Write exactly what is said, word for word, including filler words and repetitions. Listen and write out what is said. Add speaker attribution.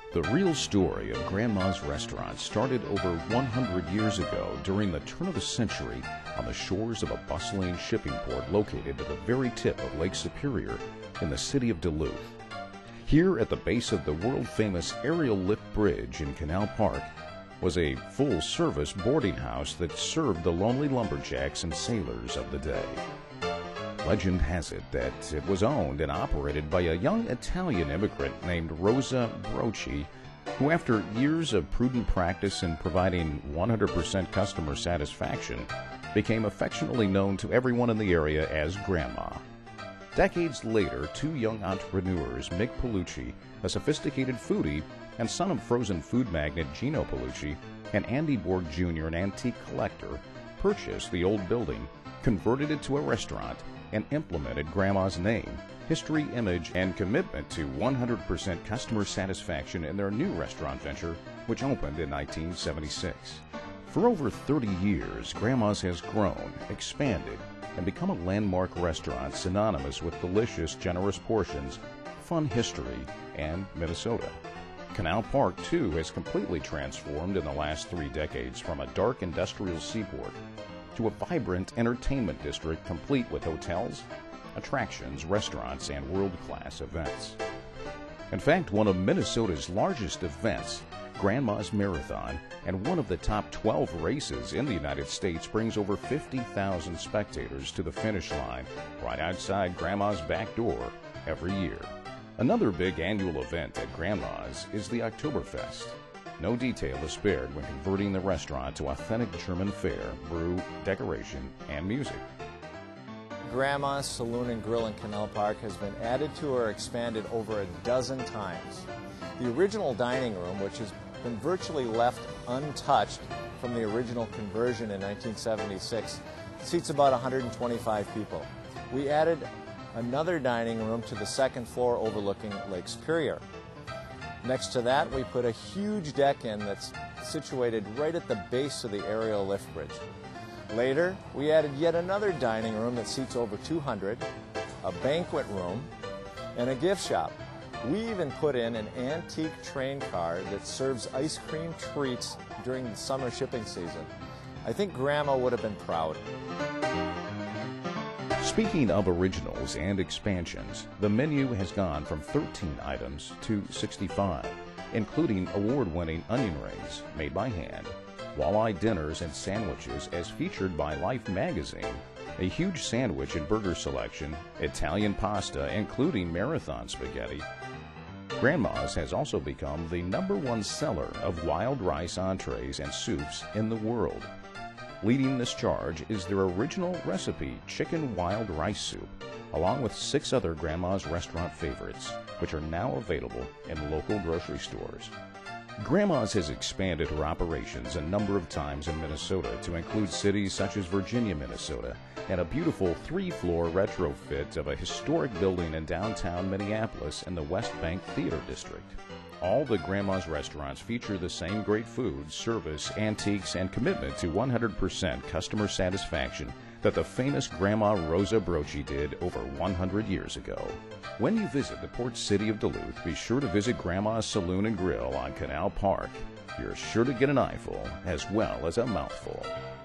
Speaker 1: The real story of Grandma's Restaurant started over one hundred years ago during the turn of the century on the shores of a bustling shipping port located at the very tip of Lake Superior in the city of Duluth. Here at the base of the world-famous aerial lift bridge in Canal Park was a full-service boarding house that served the lonely lumberjacks and sailors of the day. Legend has it that it was owned and operated by a young Italian immigrant named Rosa Broci, who after years of prudent practice in providing one hundred percent customer satisfaction, became affectionately known to everyone in the area as Grandma. Decades later, two young entrepreneurs, Mick Paolucci, a sophisticated foodie and son of frozen food magnate Gino Paolucci, and Andy Borg Junior, an antique collector, purchased the old building, converted it to a restaurant, and implemented Grandma's name, history, image, and commitment to one hundred percent customer satisfaction in their new restaurant venture, which opened in nineteen seventy-six. For over thirty years, Grandma's has grown, expanded, and become a landmark restaurant synonymous with delicious, generous portions, fun history, and Minnesota. Canal Park, too, has completely transformed in the last three decades from a dark industrial seaport to a vibrant entertainment district complete with hotels, attractions, restaurants, and world-class events. In fact, one of Minnesota's largest events, Grandma's Marathon, and one of the top twelve races in the United States, brings over fifty thousand spectators to the finish line right outside Grandma's back door every year. Another big annual event at Grandma's is the Oktoberfest. No detail is spared when converting the restaurant to authentic German fare, brew, decoration, and music.
Speaker 2: Grandma's Saloon and Grill in Canal Park has been added to or expanded over a dozen times. The original dining room, which has been virtually left untouched from the original conversion in nineteen seventy-six, seats about one hundred twenty-five people. We added another dining room to the second floor overlooking Lake Superior. Next to that, we put a huge deck in that's situated right at the base of the aerial lift bridge. Later, we added yet another dining room that seats over two hundred, a banquet room, and a gift shop. We even put in an antique train car that serves ice cream treats during the summer shipping season. I think Grandma would have been proud.
Speaker 1: Speaking of originals and expansions, the menu has gone from thirteen items to sixty-five, including award-winning onion rings made by hand, walleye dinners and sandwiches as featured by Life magazine, a huge sandwich and burger selection, Italian pasta, including marathon spaghetti. Grandma's has also become the number one seller of wild rice entrees and soups in the world. Leading this charge is their original recipe, chicken wild rice soup, along with six other Grandma's restaurant favorites, which are now available in local grocery stores. Grandma's has expanded her operations a number of times in Minnesota to include cities such as Virginia, Minnesota, and a beautiful three-floor retrofit of a historic building in downtown Minneapolis in the West Bank Theater District. All the Grandma's restaurants feature the same great food, service, antiques, and commitment to one hundred percent customer satisfaction that the famous Grandma Rosa Broci did over one hundred years ago. When you visit the port city of Duluth, be sure to visit Grandma's Saloon and Grill on Canal Park. You're sure to get an eyeful as well as a mouthful.